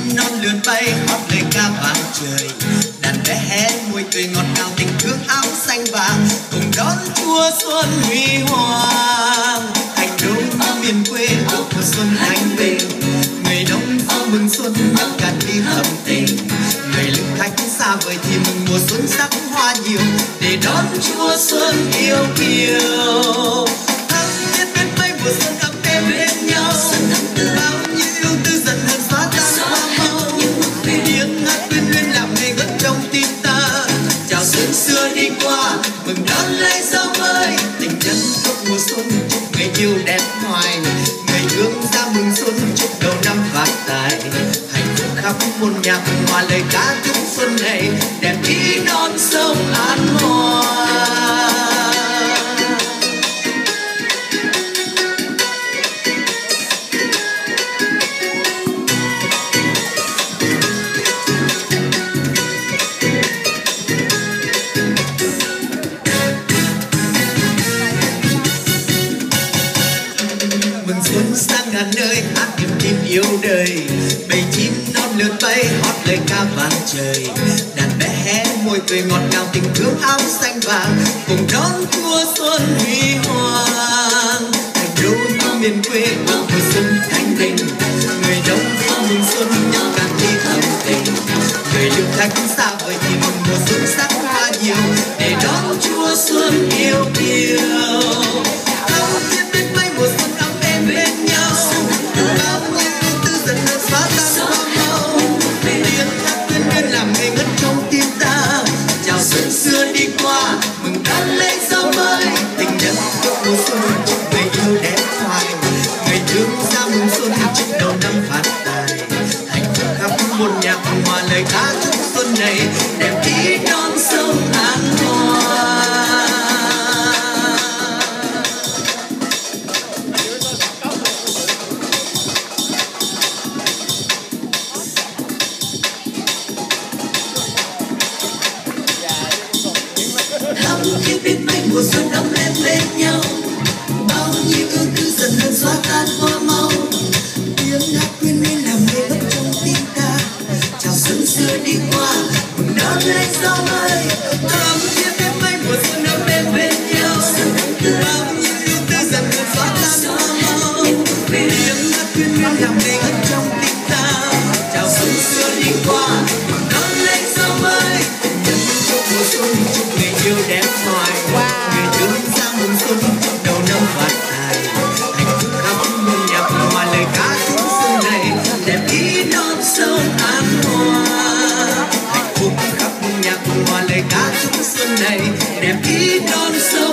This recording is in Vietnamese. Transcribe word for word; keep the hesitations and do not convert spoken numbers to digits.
non lượn bay hót lời ca vang trời. Đàn bé hé môi cười ngọt ngào tình thương áo xanh vàng cùng đón Chúa xuân huy hoàng. Thành đô miền quê áo mùa xuân thanh bình, người đông ao mừng xuân nhắc cạn ly thầm tình. Người lữ khách xa vời thì mừng mùa xuân sắc hoa nhiều để đón Chúa xuân yêu kiều. Thắm thiết bên mây mùa xuân ấm êm bên nhau, bao nhiêu yêu tư dần dần xóa tan hoa mau. Tiếng hát uyên uyên làm ngây ngất trong tim ta, chào xuân xưa đi qua mừng đón lấy gió mới. Tình nhân khúc mùa xuân chúc người yêu đẹp hoài, người thương ra mừng xuân chúc đầu năm phát tài. Hạnh phúc khắp muôn nhạc hòa lời ca chúc xuân này đẹp ý non sông an hòa. Xuân sang ngàn nơi hát niềm tin yêu đời, bầy chim non lượn bay hót lời ca vang trời. Đàn bé hé môi cười ngọt ngào tình thương áo xanh vàng cùng đón Chúa xuân huy hoàng. Thành đô miền quê áo mùa xuân thanh bình, người đông ao mừng xuân nhắc cạn ly thầm tình. Người lưu khách xa vời thì mừng mùa xuân sắc hoa nhiều để đón Chúa xuân yêu kiều. Thắm thiết bên mây mùa xuân ấm êm bên nhau, bao nhiêu tư dần dần xóa tan hoa mau. Tiếng hát uyên uyên làm ngây ngất trong tim ta, chào xuân xưa đi qua mừng đón lấy gió mới. Tình nhân chúc mùa xuân chúc người yêu đẹp hoài, người thương ra mừng xuân chúc đầu năm phát tài. Hạnh phúc khắp muôn nhạc hòa lời ca chúc xuân này đẹp ý non sông an hòa. Thắm thiết bên mây mùa xuân ấm êm bên nhau, bao nhiêu ưu tư dần dần xóa tan hoa mau. Tiếng hát uyên uyên làm ngây ngất trong tim ta, chào xuân xưa đi qua mừng đón lấy gió mới. Thắm thiết bên mây mùa xuân ấm êm bên nhau, bao nhiêu ưu tư dần dần xóa tan hoa mau. Tiếng hát uyên uyên làm ngây ngất trong tim ta, chào xuân xưa đi qua mừng đón lấy gió mới. Mùa xuân chúc người yêu đẹp hoài, người thương ra mừng xuân chúc đầu năm phát tài. Hạnh phúc khắp muôn nhạc hòa lời ca chúc xuân này đẹp ý non sông an hòa. Hạnh phúc khắp muôn nhạc hòa lời ca chúc xuân này đẹp ý non sông